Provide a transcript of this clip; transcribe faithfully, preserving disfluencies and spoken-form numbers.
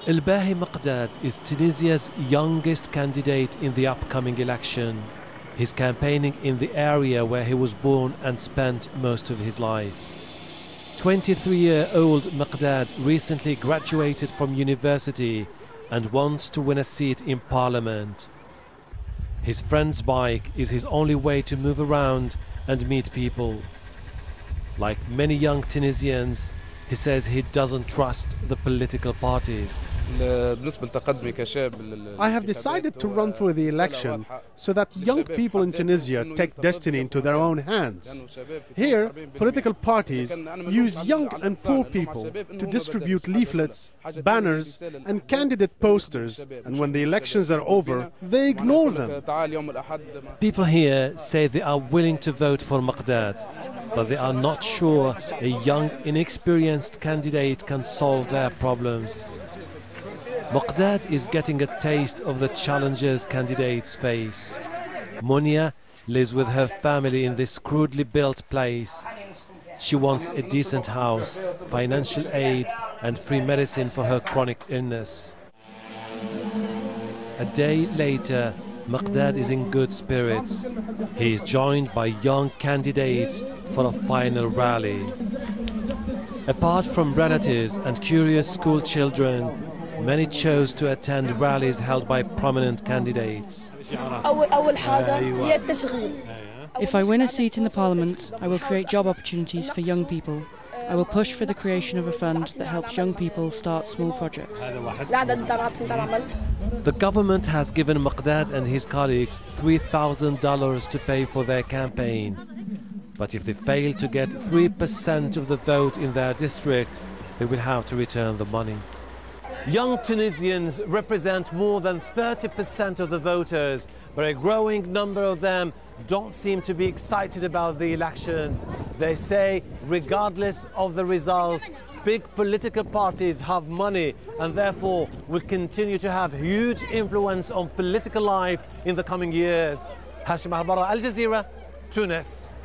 El-Bahi Maqdad is Tunisia's youngest candidate in the upcoming election. He's campaigning in the area where he was born and spent most of his life. twenty-three-year-old Maqdad recently graduated from university and wants to win a seat in parliament. His friend's bike is his only way to move around and meet people. Like many young Tunisians, he says he doesn't trust the political parties. I have decided to run for the election so that young people in Tunisia take destiny into their own hands. Here, political parties use young and poor people to distribute leaflets, banners and candidate posters, and when the elections are over, they ignore them. People here say they are willing to vote for Maqdad, but they are not sure a young, inexperienced candidate can solve their problems. Maqdad is getting a taste of the challenges candidates face. Monia lives with her family in this crudely built place. She wants a decent house, financial aid and free medicine for her chronic illness. A day later, Maqdad is in good spirits. He is joined by young candidates for a final rally. Apart from relatives and curious school children, many chose to attend rallies held by prominent candidates. If I win a seat in the parliament, I will create job opportunities for young people. I will push for the creation of a fund that helps young people start small projects. The government has given Maqdad and his colleagues three thousand dollars to pay for their campaign. But if they fail to get three percent of the vote in their district, they will have to return the money. Young Tunisians represent more than thirty percent of the voters, but a growing number of them don't seem to be excited about the elections. They say, regardless of the results, big political parties have money and therefore will continue to have huge influence on political life in the coming years. Hashim Al-Bara, Al Jazeera, Tunis.